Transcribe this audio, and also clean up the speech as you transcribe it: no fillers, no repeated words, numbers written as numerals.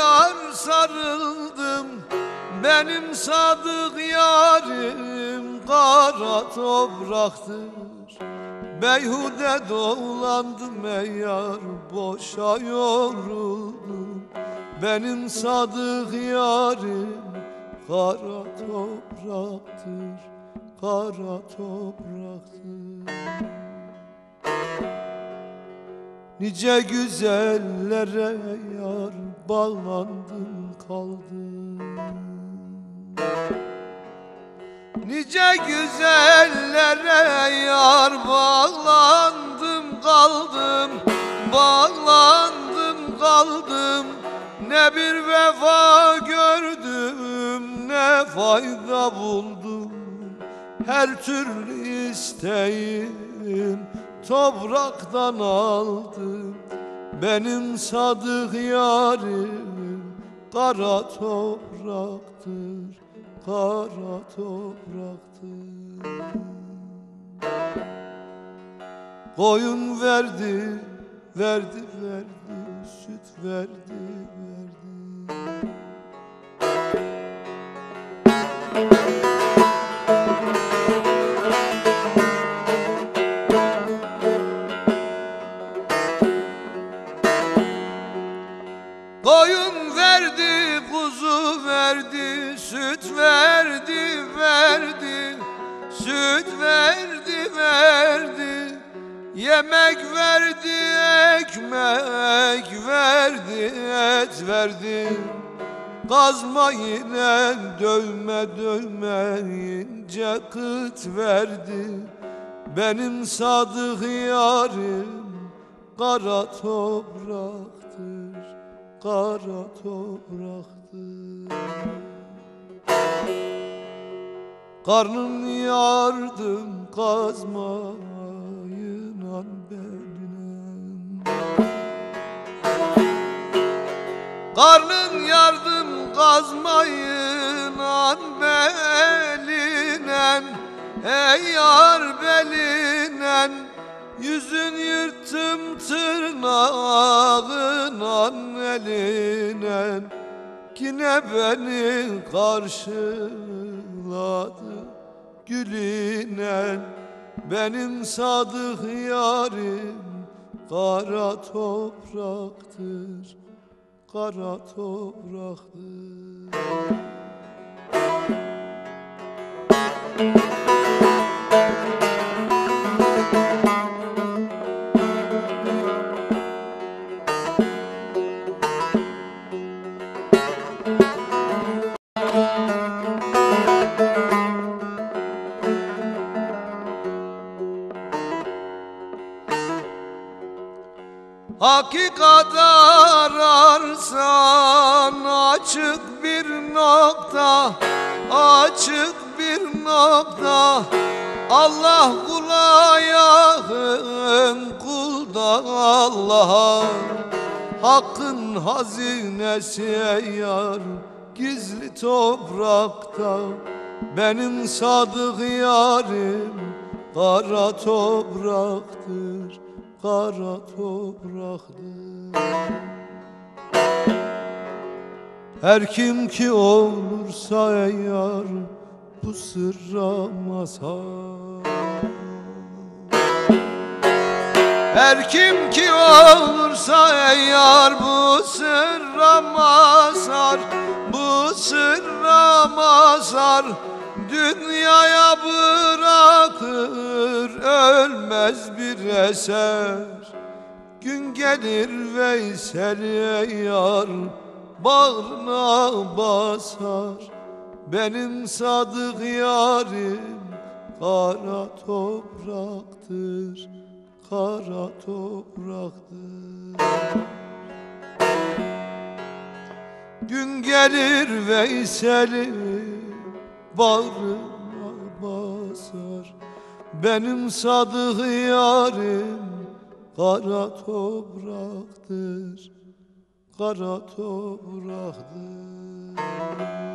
yar sarıldım, benim sadık yarim kara topraktır. Beyhude dolandım ey yar, boşa yoruldum, benim sadık yarim kara topraktır, kara topraktır. Nice güzellere yar bağlandım kaldım, nice güzellere yar bağlandım kaldım, bağlandım kaldım. Ne bir vefa gördüm, ne fayda buldum, her türlü isteğim topraktan aldım, benim sadık yarim kara topraktır, kara topraktır. Koyun verdi, verdi, verdi, süt verdi, verdi. Koyun verdi, kuzu verdi, süt verdi, verdi, süt verdi, verdi. Yemek verdi, ekmek verdi, et verdi. Kazma yine dövme, dövme ince kıt verdi, benim sadık yarim kara topraktır, kara topraktır. Karnım yardım kazmayın an beline, karnın yardım kazmayın an belinen, ey yar belinen. Yüzün yırttım tırnağın an elinen, yine beni karşıladı gülinen, benim sadık yarim kara topraktır, kara topraktır. Hakikat ararsan açık bir nokta, açık bir nokta. Allah kula yakın, kul da Allah'a. Hakkın hazinesi ey yar gizli toprakta, benim sadık yarim kara topraktır, kara topraktır. Her kim ki olursa ey yar bu sırra mazhar, her kim ki olursa ey yar bu sırra mazhar, bu sırra mazhar. Dünyaya bırakır ölmez bir eser, gün gelir Veysel ey yar bağrına basar, benim sadık yarim kara topraktır, kara topraktır. Gün gelir Veysel'im bağrıma basar, benim sadık yarim kara topraktır, kara topraktır.